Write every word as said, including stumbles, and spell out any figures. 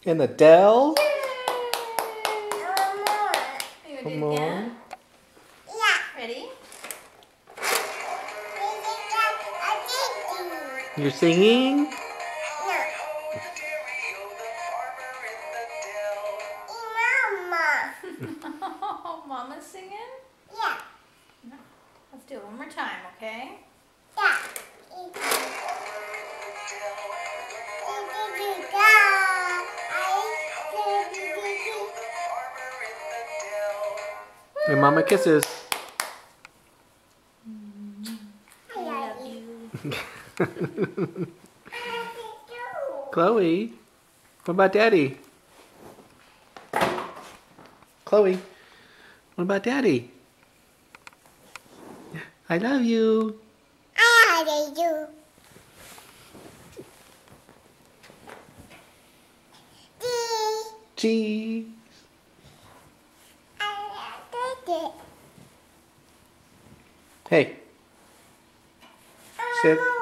In Adele? You Come do it on. again? Yeah. Ready? You're singing? Oh, Mama's singing? Yeah. No. Let's do it one more time, okay? Yeah. And Mama kisses. I love you. Chloe, what about Daddy? Chloe, what about Daddy? I love you. I love you. Cheese. I love it. Hey. Sit.